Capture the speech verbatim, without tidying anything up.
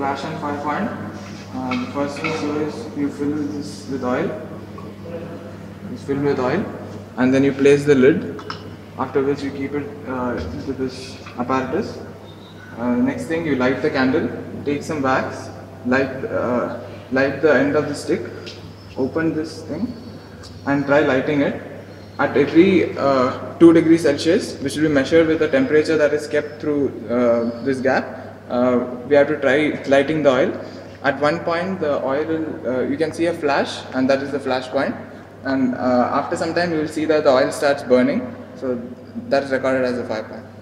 flash and fire point. Uh, the first thing you do is you fill this with oil. It's filled with oil, and then you place the lid. After which you keep it uh, into this apparatus. Uh, next thing, you light the candle. Take some wax. Light uh, light the end of the stick. Open this thing and try lighting it at every uh, two degrees Celsius, which will be measured with the temperature that is kept through uh, this gap. Uh, we have to try lighting the oil. At one point, the oil will, uh, you can see a flash, and that is the flash point. And uh, after some time, you will see that the oil starts burning. So that is recorded as a fire point.